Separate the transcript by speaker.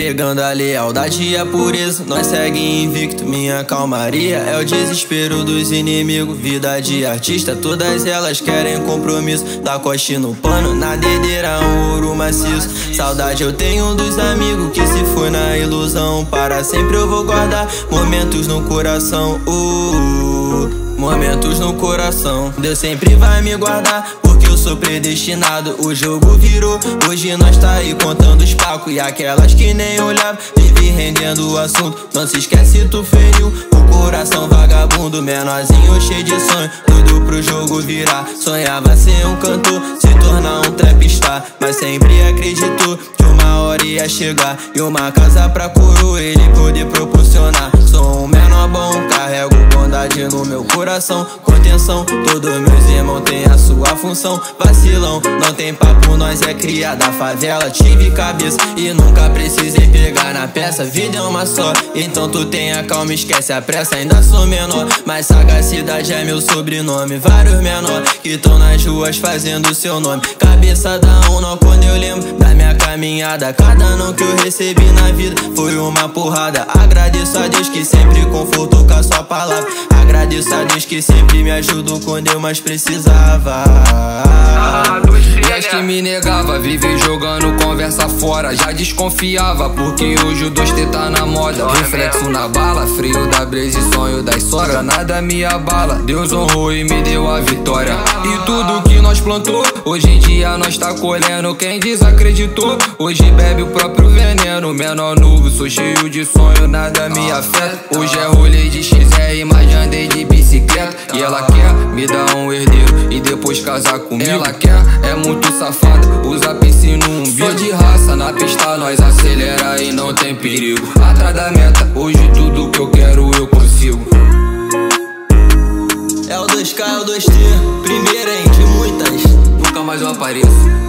Speaker 1: pregando a lealdade e a pureza. Nós segue invicto, minha calmaria é o desespero dos inimigos. Vida de artista, todas elas querem compromisso. Da coste no pano, na dedeira um ouro maciço. Saudade eu tenho dos amigos que se foi na ilusão. Para sempre eu vou guardar momentos no coração. Momentos no coração. Deus sempre vai me guardar, porque eu sou predestinado. O jogo virou, hoje nós tá aí contando os pacos. E aquelas que nem olhavam, vive rendendo o assunto. Não se esquece, tu feriu o coração vagabundo. Menorzinho cheio de sonho, tudo pro jogo virar. Sonhava ser um cantor, se tornar um trapstar, mas sempre acreditou que uma hora ia chegar e uma casa pra coroa ele poder proporcionar. Sou um menor bom, carrego bondade no meu coração. Contenção, todos meus irmãos têm a sua função. Vacilão, não tem papo, nós é cria da favela. Tive cabeça e nunca precisei pegar na peça. Vida é uma só, então tu tenha calma, esquece a pressa. Ainda sou menor, mas sagacidade é meu sobrenome. Vários menor que tão nas ruas fazendo seu nome. Cabeça dá um nó quando eu lembro da minha caminhada. Cada não que eu recebi na vida foi uma porrada. Agradeço a Deus que sempre confortou com a sua palavra. Agradeço a Deus que sempre me ajudou quando eu mais precisava.
Speaker 2: E as que me negava, viver jogando conversa fora. Já desconfiava, porque hoje o 2T tá na moda. Reflexo na bala, frio da Blaze, sonho das sogra. Nada me abala, Deus honrou e me deu a vitória. E tudo que nós plantou, hoje em dia nós tá colhendo. Quem desacreditou, hoje bebe o próprio veneno. Menor novo, sou cheio de sonho, nada me afeta. Hoje é rolê de XR, mas já andei de bicicleta. E ela quer me dar um herdeiro e depois casar comigo. Ela quer, é muito safada, usa piscina no umbigo. Sou de raça, na pista nós acelera e não tem perigo. Atrás da meta, hoje tudo que eu quero eu consigo.
Speaker 1: É o 2K, é o 2T, primeira entre muitas.
Speaker 2: Nunca mais eu apareço.